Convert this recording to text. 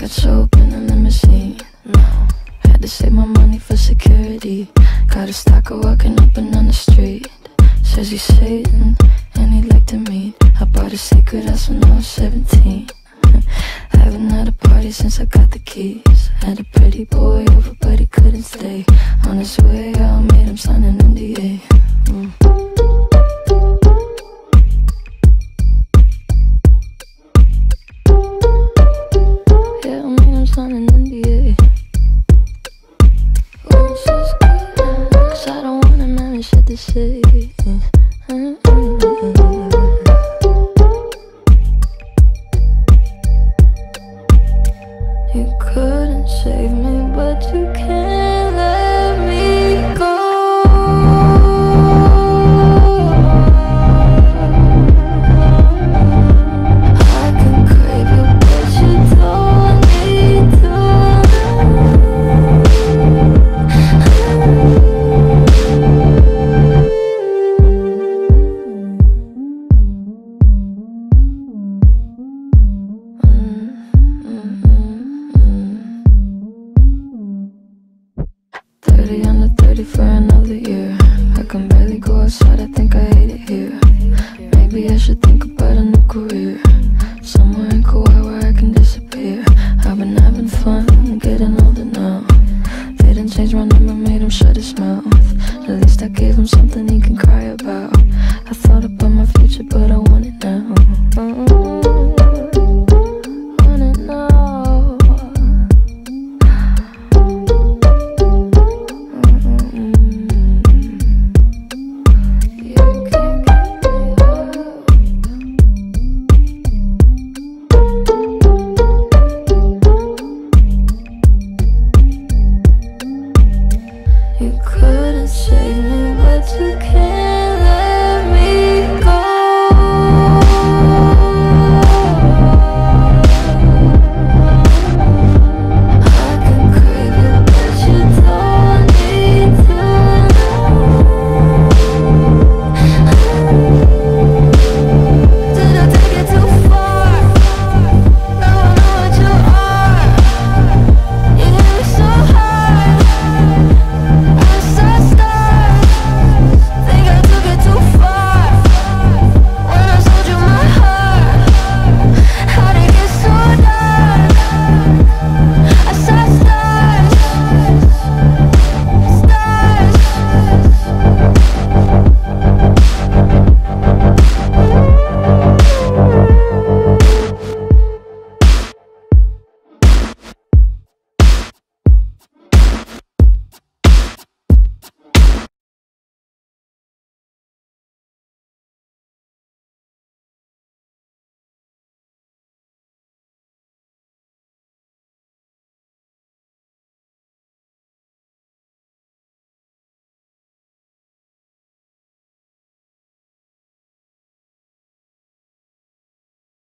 Let's open a limousine. No, had to save my money for security. Got a stalker walking up and down the street. Says he's Satan and he'd like to meet. I bought a secret house when I was 17. Haven't had a party since I got the keys. Had a pretty boy over but he couldn't stay. On his way out, made him sign an NDA. Yeah, I made him sign an NDA. Cause I don't want him having shit to say. You couldn't save me, but you can't let me go. I can crave you, but you don't need to. Under 30 for another year. I can barely go outside, I think I hate it here. Maybe I should think about a new career, somewhere in Kauai where I can disappear. I've been having fun, getting older now. They didn't change my number, made him shut his mouth. At least I gave him something he can cry about. I thought about my future, but I want it now. Want it now. You couldn't save me, but you can't.